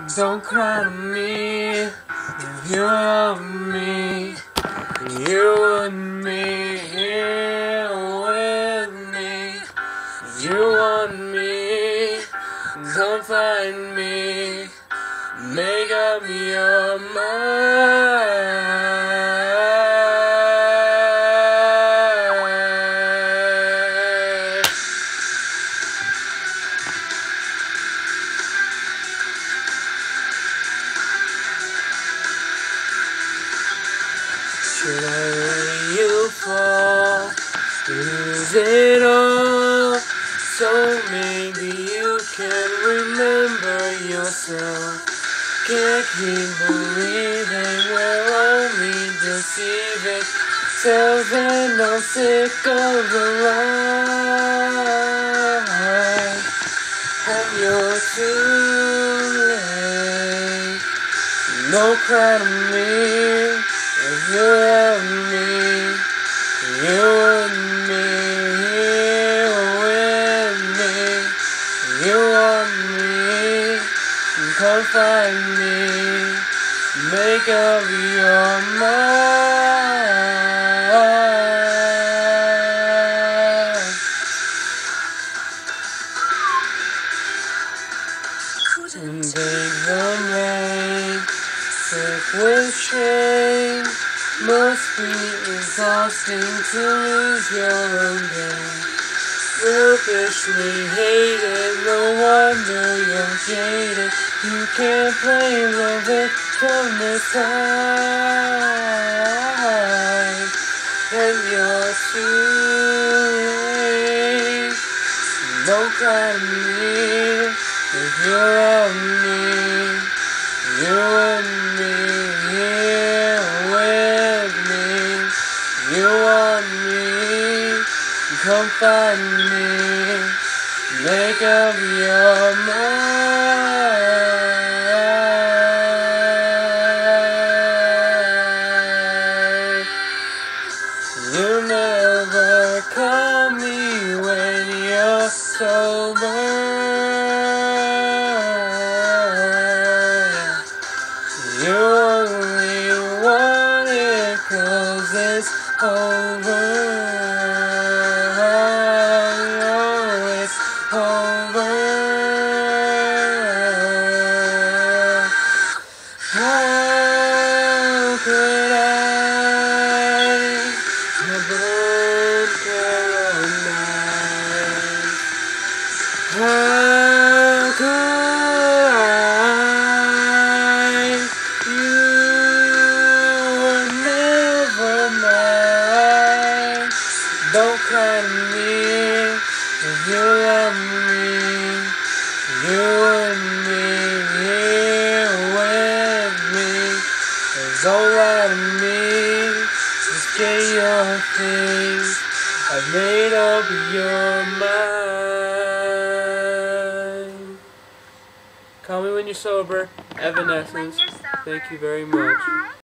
Don't cry to me if you love me. You and me here with me. If you want me, come find me. Make up your mind. Should I let you fall? Lose it all, so maybe you can remember yourself. Can't keep believing we're only deceiving selves, and I'm sick of the lie. And you're too late. No cry to me if you love me. You and me here with me. You want me, come find me. Make up your mind. And take the rain, sick with shame. Must be exhausting to lose your own game. Selfishly hated, no wonder you're jaded. You can't blame the victim this time. And you're too late. Don't cry to me if you love me. You and me here with me. You want me, come find me. Make up your mind. You never call me when you're sober. You only want it 'cause it's over. Oh, it's over. How could I have been paralyzed? How could I? You were never mine. Don't cry to me if you love me. You and me here with me. Don't lie to me. Just get your things. I've made up your mind. Call me when you're sober. Evanescence. Thank you very much.